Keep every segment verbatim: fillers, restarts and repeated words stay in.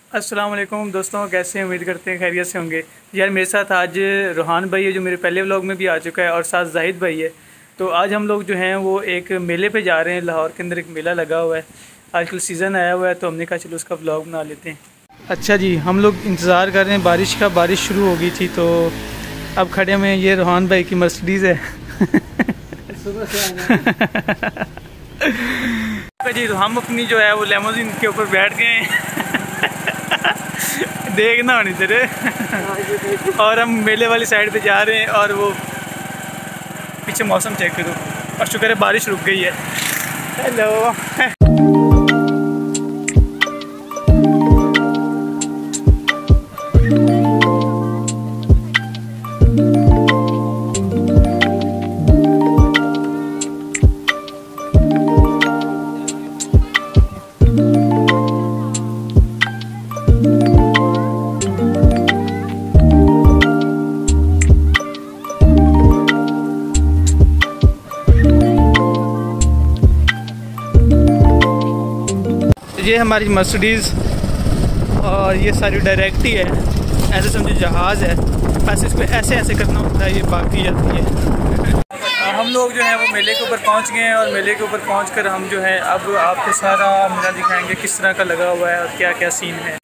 अस्सलाम वालेकुम दोस्तों, कैसे हैं? उम्मीद करते हैं खैरियत से होंगे। यार मेरे साथ आज रोहान भाई है जो मेरे पहले व्लॉग में भी आ चुका है, और साथ जाहिद भाई है। तो आज हम लोग जो हैं वो एक मेले पे जा रहे हैं। लाहौर के अंदर एक मेला लगा हुआ है, आजकल सीज़न आया हुआ है, तो हमने कहा चलो उसका व्लॉग बना लेते हैं। अच्छा जी, हम लोग इंतज़ार कर रहे हैं बारिश का। बारिश शुरू हो गई थी तो अब खड़े में ये रोहान भाई की मर्सिडीज़ है। जी तो हम अपनी जो है वो लेमोजिन के ऊपर बैठ गए हैं। देखना होनी तेरे। और हम मेले वाली साइड पे जा रहे हैं, और वो पीछे मौसम चेक करो, और शुक्र है बारिश रुक गई है। हेलो। ये हमारी मर्सिडीज़, और ये सारी डायरेक्ट ही है, ऐसे समझो जहाज़ है, बस इसको ऐसे ऐसे करना होता है, ये बाकी जाती है। हम लोग जो है वो मेले के ऊपर पहुंच गए हैं, और मेले के ऊपर पहुंचकर हम जो है अब आपको सारा मेला दिखाएंगे किस तरह का लगा हुआ है और क्या क्या सीन है।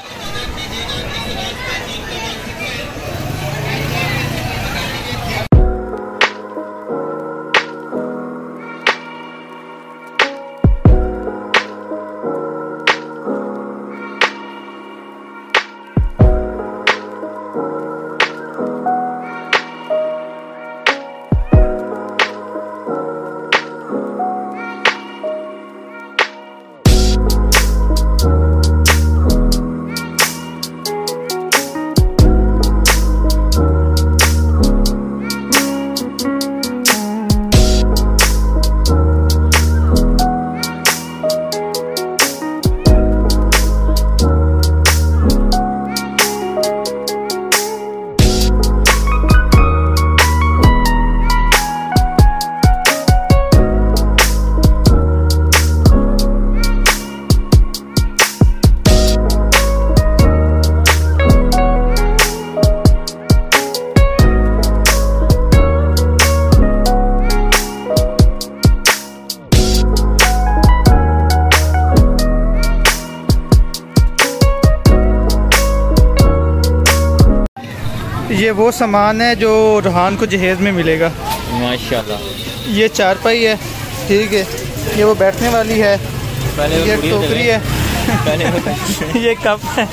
ये वो सामान है जो रोहान को जहेज़ में मिलेगा माशाल्लाह। ये चारपाई है, ठीक है, ये वो बैठने वाली है, ये टोकरी है, ये कप है।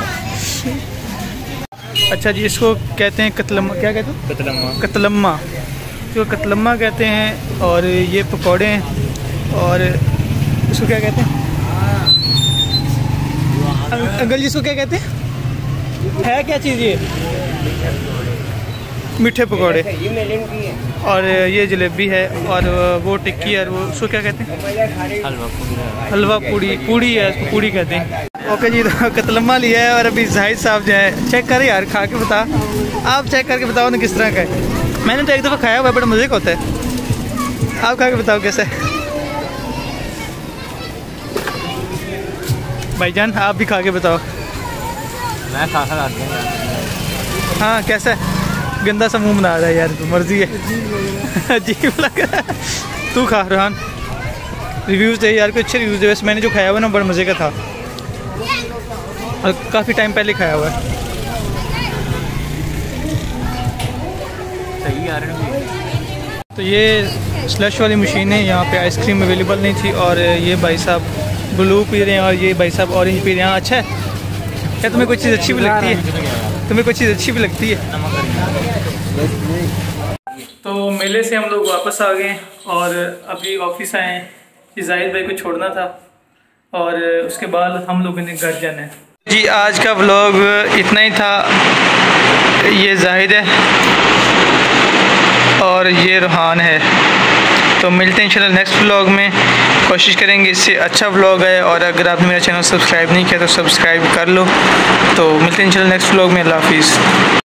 अच्छा जी, इसको कहते हैं कतलम्मा। क्या कहते हैं? कतलम्मा। कतलम्मा, इसको कतलम्मा कहते हैं। और ये पकौड़े हैं, और इसको क्या कहते हैं अंकल जी? इसको क्या कहते हैं? है क्या चीज़ ये? मीठे पकौड़े, और ये जलेबी है, और वो टिक्की है, वो उसको क्या कहते हैं? हलवा पूड़ी। हलवा पूड़ी, पूड़ी है, उसको पूड़ी कहते हैं। ओके जी, तो कतलम्मा लिया है, और अभी जाहिद साहब जो है चेक करें यार, खा के बता, आप चेक करके बताओ ना किस तरह का है। मैंने तो एक दफ़ा खाया हुआ है, बड़ा मज़े का होता है। आप खा के बताओ कैसा है। भाईजान आप भी खा के बताओ। मैं खा खा हाँ, कैसा है? गंदा सा मुंह बना रहा है यार, तो मर्जी है। अजीब लग रहा है। तू खा रोहान, रिव्यूज़ दे यार, कोई अच्छे रिव्यूज़ दे। वैसे मैंने जो खाया हुआ ना बड़ा मज़े का था, और काफ़ी टाइम पहले खाया हुआ है। सही आ रहा है। तो ये स्लश वाली मशीन है, यहाँ पे आइसक्रीम अवेलेबल नहीं थी, और ये भाई साहब ब्लू पी रहे हैं, और ये भाई साहब ऑरेंज पी रहे हैं। अच्छा है क्या? तुम्हें कोई चीज़ अच्छी भी लगती है? तुम्हें कोई चीज़ अच्छी भी लगती है? तो मेले से हम लोग वापस आ गए, और अभी ऑफिस आए हैं। जाहिद भाई को छोड़ना था, और उसके बाद हम लोगों ने घर जाना है। जी आज का व्लॉग इतना ही था। ये जाहिद है और ये रोहान है। तो मिलते हैं इंशाल्लाह नेक्स्ट व्लॉग में। कोशिश करेंगे इससे अच्छा व्लॉग है, और अगर आपने मेरा चैनल सब्सक्राइब नहीं किया तो सब्सक्राइब कर लो। तो मिलते हैं इंशाल्लाह नेक्स्ट व्लॉग में। अल्लाह हाफिज़।